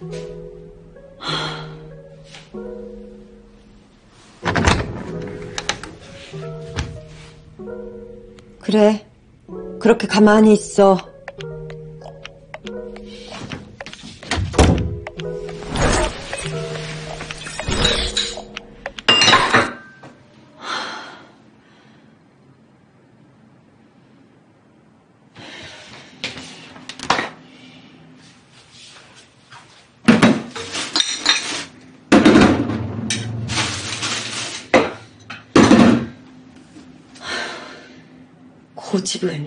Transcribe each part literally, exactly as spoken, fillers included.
그래, 그렇게 가만히 있어. 고집은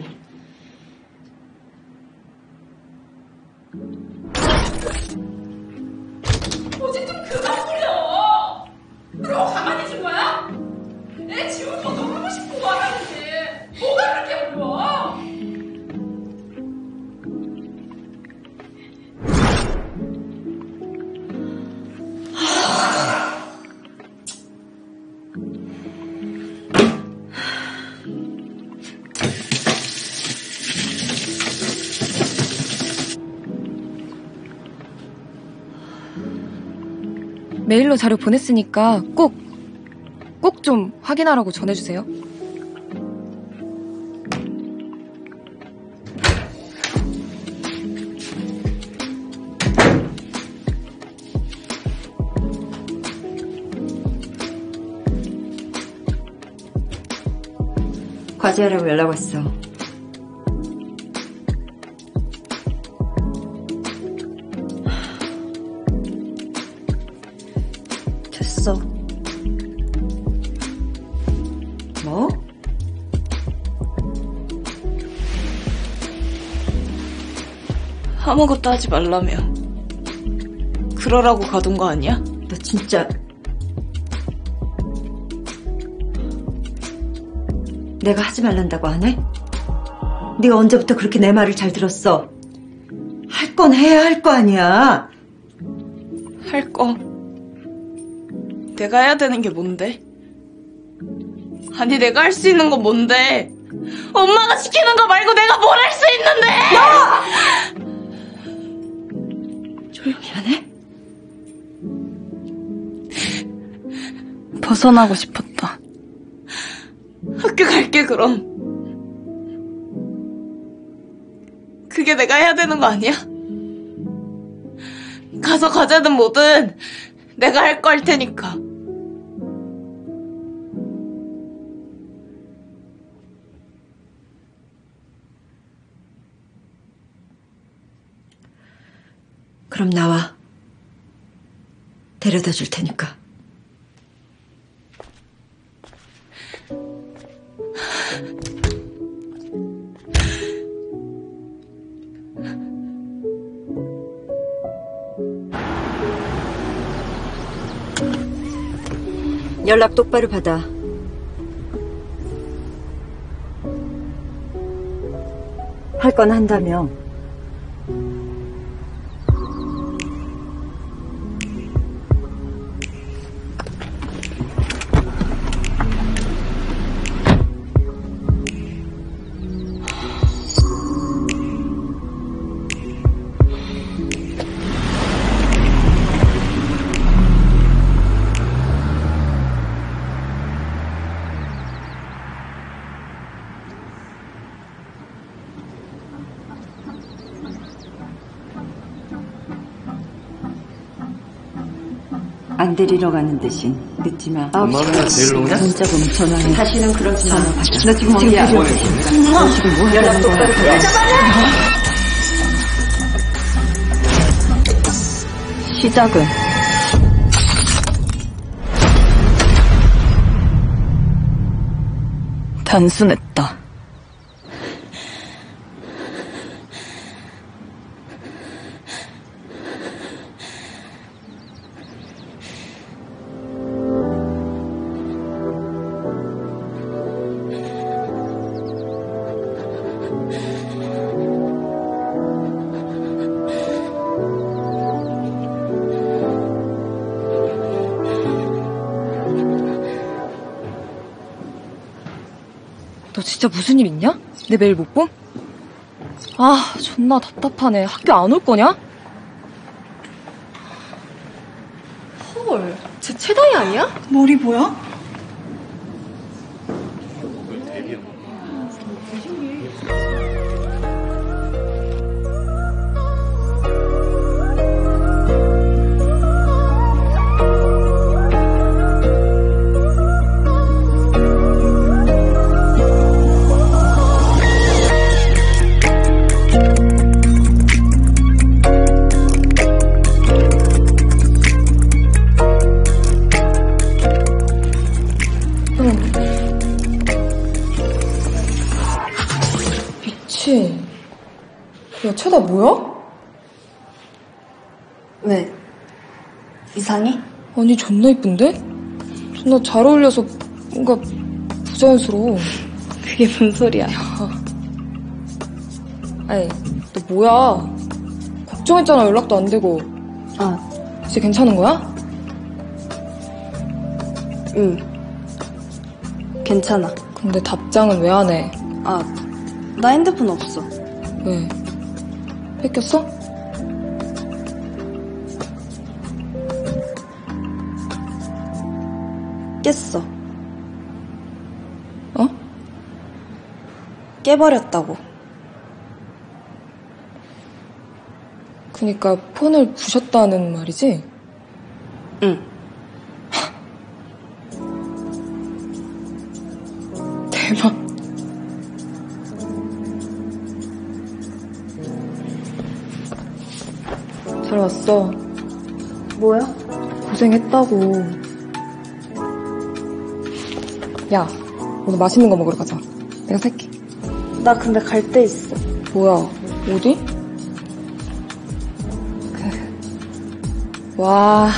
고집 좀 그만 부려. 그러고 가만히 있을 거야? 애 지우고 놀고 싶고 말하는데 뭐가 그렇게 어려워? 메일로 자료 보냈으니까 꼭, 꼭 좀 확인하라고 전해주세요. 과제하라고 연락 왔어. 됐어. 뭐? 아무것도 하지 말라며. 그러라고 가둔 거 아니야? 너 진짜 내가 하지 말란다고 안 해? 네가 언제부터 그렇게 내 말을 잘 들었어? 할 건 해야 할 거 아니야. 할 거. 내가 해야 되는 게 뭔데? 아니 내가 할 수 있는 건 뭔데? 엄마가 시키는 거 말고 내가 뭘 할 수 있는데! 너! 조용히 안 해? 벗어나고 싶었다. 학교 갈게 그럼. 그게 내가 해야 되는 거 아니야? 가서 과제든 뭐든 내가 할 거 할 테니까. 그럼 나와. 데려다 줄 테니까. 연락 똑바로 받아. 할 건 한다며. 안 데리러 가는 대신 늦지 마. 아홉 시 문자 보면 전화해. 다시는 그러지 마. 너 지금 지금 어디야? 너 지금 뭐 하는 거야? 시작은 단순했다. 너 진짜 무슨 일 있냐? 내 메일 못 봄? 아, 존나 답답하네. 학교 안 올 거냐? 헐, 쟤 최다희 아니야? 머리 뭐야? 미치. 야, 최다 뭐야? 왜? 이상해? 아니, 존나 이쁜데? 존나 잘 어울려서 뭔가 부자연스러워. 그게 뭔 소리야? 아니, 너 뭐야? 걱정했잖아, 연락도 안 되고. 아, 이제 괜찮은 거야? 응. 괜찮아. 근데 답장은 왜 안 해? 아, 나 핸드폰 없어. 왜? 뺏겼어? 깼어. 어? 깨버렸다고. 그니까 폰을 부셨다는 말이지? 응. 대박. 잘 왔어. 뭐야? 고생했다고. 야, 오늘 맛있는 거 먹으러 가자. 내가 살게. 나 근데 갈 데 있어. 뭐야, 어디? 그... 와,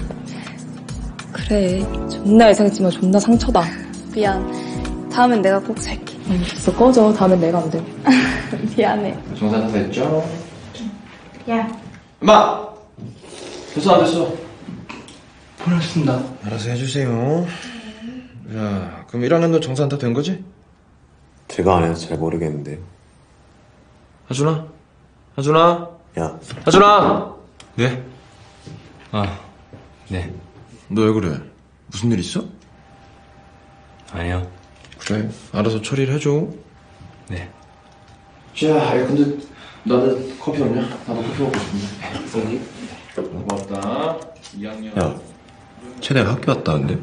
그래. 존나 예상했지만 존나 상처다. 미안. 다음엔 내가 꼭 살게. 응, 됐어, 꺼져. 다음엔 내가 안 돼. 미안해. 정산 다 됐죠? 야. 엄마! 됐어 안 됐어? 보냈습니다. 알아서 해주세요. 자, 그럼 일 학년도 정산 다 된 거지? 제가 안 해서 잘 모르겠는데요. 하준아? 하준아? 야, 하준아! 네? 아, 네. 너 왜 그래? 무슨 일 있어? 아니요. 그래, 알아서 처리를 해줘. 네. 자, 아니 근데 나는 커피 없냐? 나도 커피 먹고 싶은데. 고맙다. 이 학년. 야, 쟤네가 학교 왔다는데?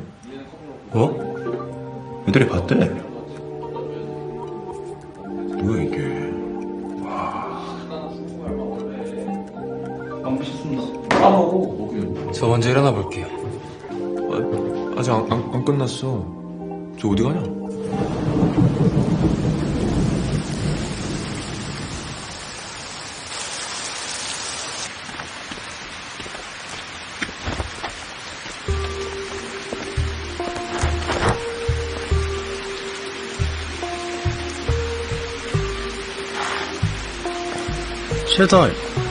어? 애들이 봤대. 뭐야 이게? 안 보셨습니다. 까먹고 먹으면. 저 먼저 일어나 볼게요. 아, 아직 안, 안, 안 끝났어. 저 어디 가냐? 최달.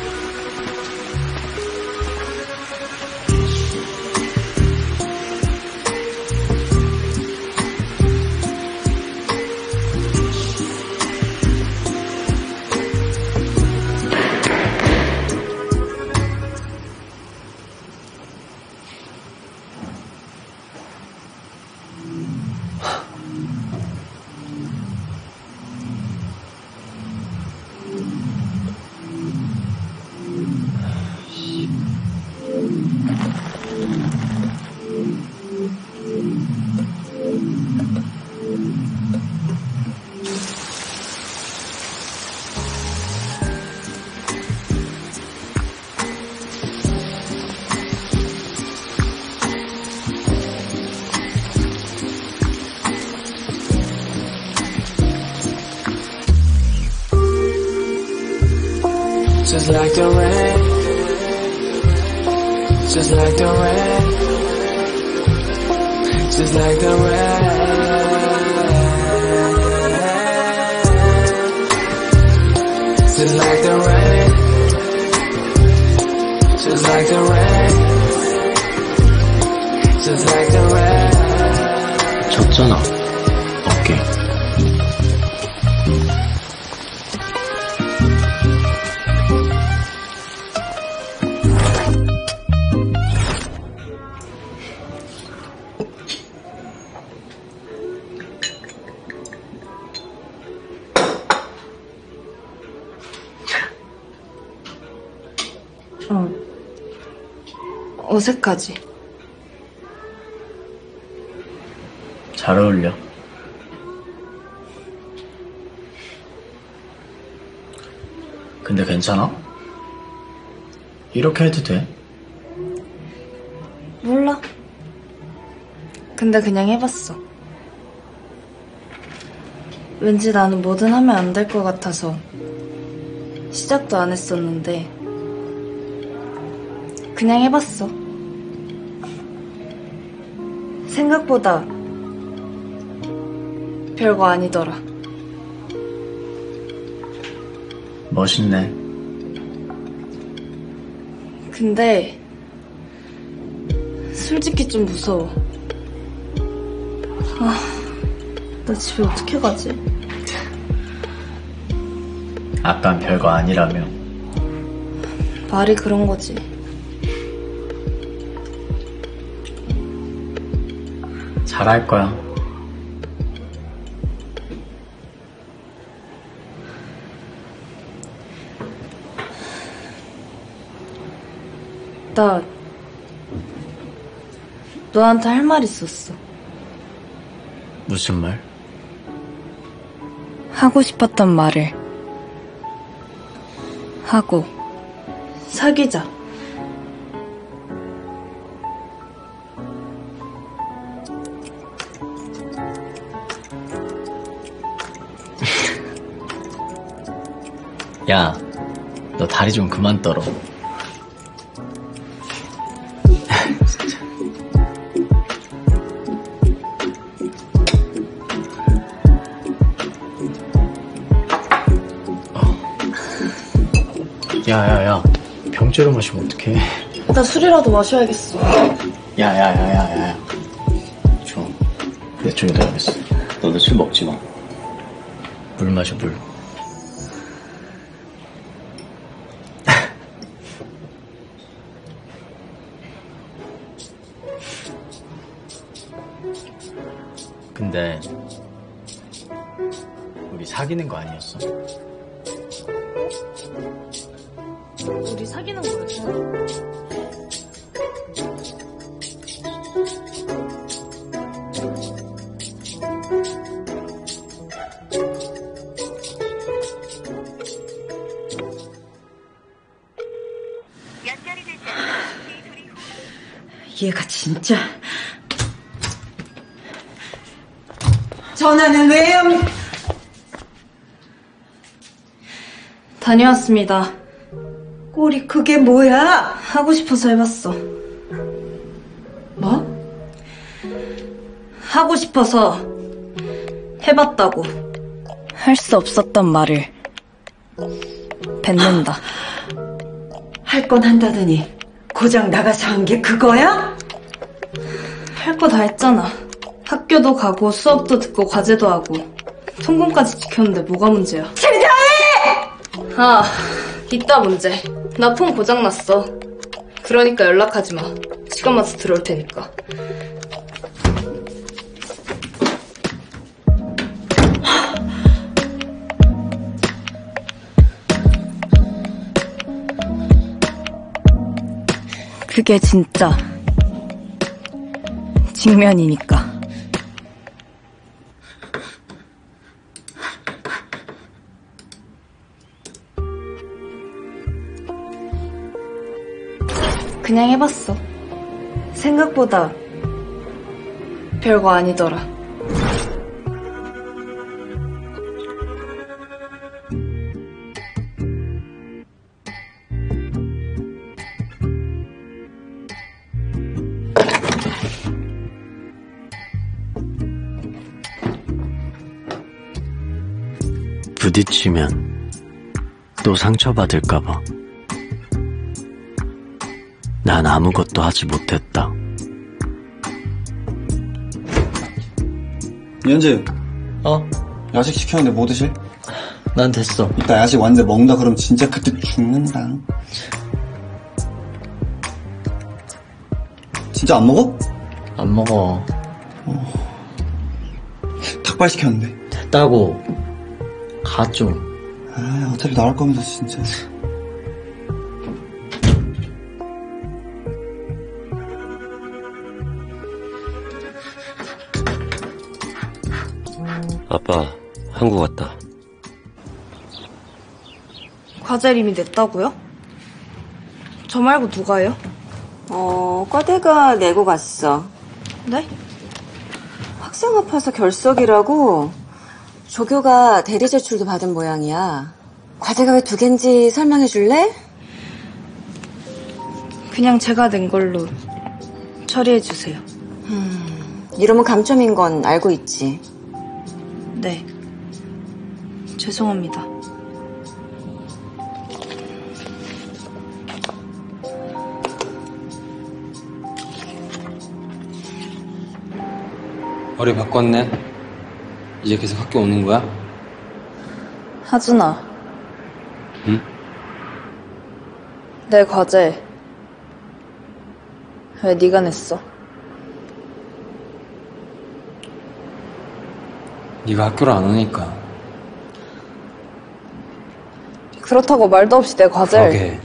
Just like the rain, just like the rain, just like the rain, just like the rain, just like the rain, just like the rain. 졌잖아. 어깨. 어색하지? 잘 어울려. 근데 괜찮아? 이렇게 해도 돼? 몰라. 근데 그냥 해봤어. 왠지 나는 뭐든 하면 안 될 것 같아서 시작도 안 했었는데 그냥 해봤어. 생각보다 별거 아니더라. 멋있네. 근데 솔직히 좀 무서워. 아, 나 집에 어떻게 가지? 아깐 별거 아니라며. 말이 그런 거지. 잘할 거야. 나 너한테 할 말 있었어. 무슨 말? 하고 싶었던 말을 하고 사귀자. 야, 너 다리 좀 그만 떨어. 야야야, 병째로 마시면 어떡해. 나 술이라도 마셔야겠어. 야야야야야, 좀 내 쪽에 둬야겠어. 너도 술 먹지 마. 물 마셔, 물. 근데 우리 사귀는 거 아니었어? 우리 사귀는 거였어? 얘가 진짜. 전화는 왜요? 다녀왔습니다. 꼴이 그게 뭐야? 하고 싶어서 해봤어. 뭐? 하고 싶어서 해봤다고. 할 수 없었던 말을 뱉는다. 할 건 한다더니 고장 나가서 한 게 그거야? 할 거 다 했잖아. 학교도 가고 수업도 듣고 과제도 하고 통금까지 지켰는데 뭐가 문제야? 진짜해! 아, 있다 문제. 나 폰 고장났어. 그러니까 연락하지 마. 시간 맞춰 들어올 테니까. 그게 진짜 직면이니까. 그냥 해봤어. 생각보다 별거 아니더라. 부딪히면 또 상처받을까봐 난 아무것도 하지 못했다. 이현재. 어? 야식 시켰는데 뭐 드실? 난 됐어. 이따 야식 왔는데 먹는다 그러면 진짜 그때 죽는다. 진짜 안 먹어? 안 먹어. 어... 닭발 시켰는데. 됐다고. 가 좀. 아, 어차피 나올 거면서 진짜. 아빠 한국 왔다. 과제를 이미 냈다고요? 저 말고 누가요? 어, 과대가 내고 갔어. 네? 학생 아파서 결석이라고 조교가 대리 제출도 받은 모양이야. 과제가 왜 두 개인지 설명해 줄래? 그냥 제가 낸 걸로 처리해 주세요. 음, 이러면 감점인 건 알고 있지. 네. 죄송합니다. 머리 바꿨네. 이제 계속 학교 오는 거야? 하준아. 응? 내 과제 왜 네가 냈어? 네가 학교를 안 오니까. 그렇다고 말도 없이 내 과제를. 그러게.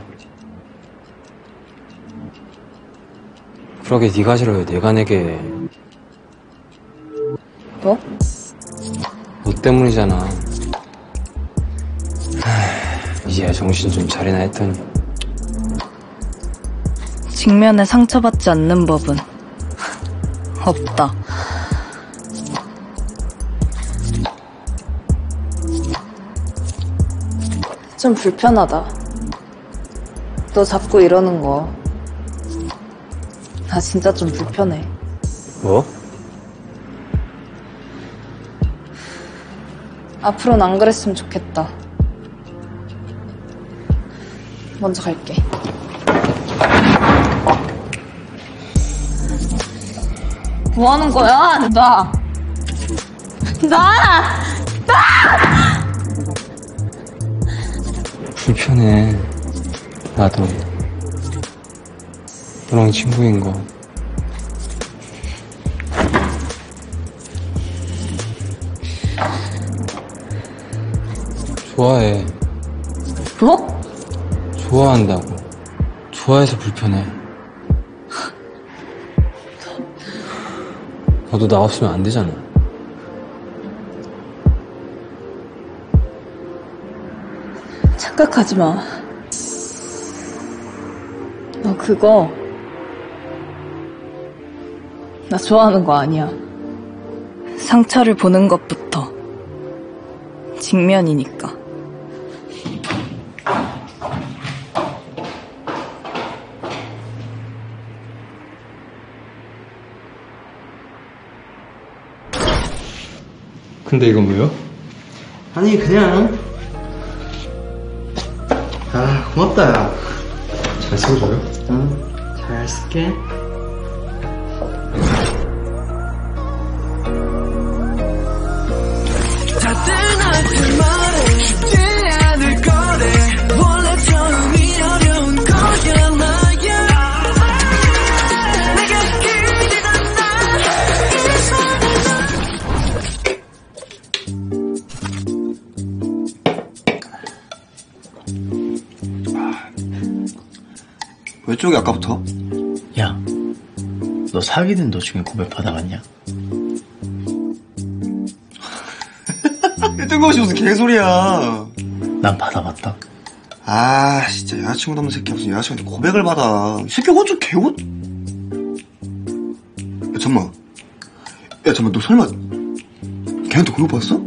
그러게 네가 싫어요. 내가 내게. 뭐? 너 때문이잖아. 하, 이제야 정신 좀 차리나 했더니. 직면에 상처받지 않는 법은 없다. 좀 불편하다. 너 자꾸 이러는 거. 나 진짜 좀 불편해. 뭐? 앞으로는 안 그랬으면 좋겠다. 먼저 갈게. 뭐 하는 거야? 나! 나! 나! 불편해. 나도. 너랑 친구인 거. 좋아해. 뭐? 좋아한다고. 좋아해서 불편해. 너도 나 없으면 안 되잖아. 착각하지 마. 너 그거 나 좋아하는 거 아니야. 상처를 보는 것부터 직면이니까. 근데 이건 뭐야? 아니 그냥 아 고맙다 야. 잘 써줘요? 응, 잘 쓸게. 다들 나한테 말해 쉽지 않을 거래. 원래 처음이 어려운 거야 나야. 내가 기대던 나이 왜 쪽이 아까부터? 야, 너 사귀는 도중에 고백 받아봤냐? 뜬금없이 무슨 개소리야. 난 받아봤다. 아 진짜 여자친구도 없는 새끼야 무슨 여자친구한테 고백을 받아. 이 새끼 어쩜 개옷. 야 잠깐만. 야 잠깐만 너 설마 걔한테 고백 받았어?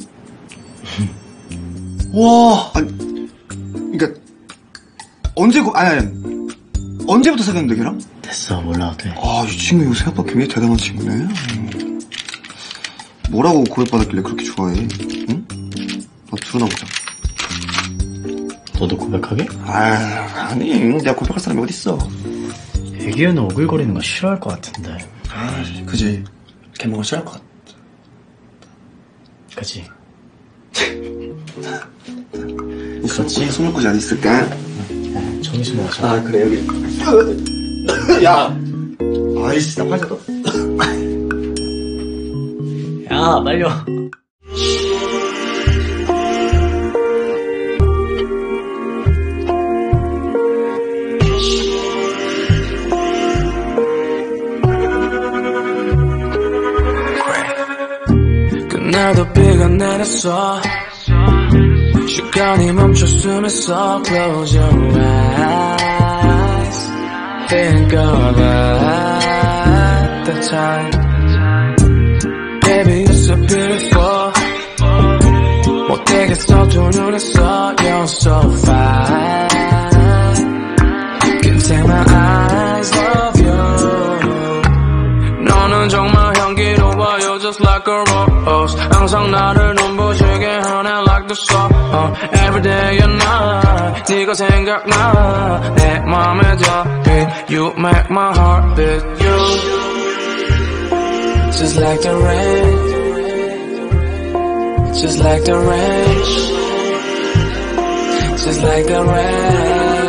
와 아니 그니까 언제 고 아니 아니 언제부터 사귀었는데 걔랑? 됐어 몰라도 돼. 아 이 친구 이거 생각보다 굉장히 대단한 친구네. 뭐라고 고백받았길래 그렇게 좋아해? 응? 너 들어나 보자. 너도 고백하게? 아 아니 내가 고백할 사람이 어딨어. 애기는 오글거리는 거 싫어할 것 같은데. 아 그지. 걔 뭔가 싫어할 것 같아. 그지? 그렇지. 손목까지 어디 있을까? 야, 정신 먹자. 아 그래 여기. 야 아이씨 나 팔 졌다. 야 빨리 와. 끝날 밤에도 비가 내렸어 시간이 멈췄으면서 Close your eyes Think about the time Baby you're so beautiful 못되겠어 두 눈에서 You're so fine Can't take my eyes off you 너는 정말 향기로워 You're just like a rose 항상 나를 눈부시게 하네 like the sun Every day and night 네가 생각나 내 맘에 닿게 You make my heart beat You Just like the rain Just like the rain Just like the rain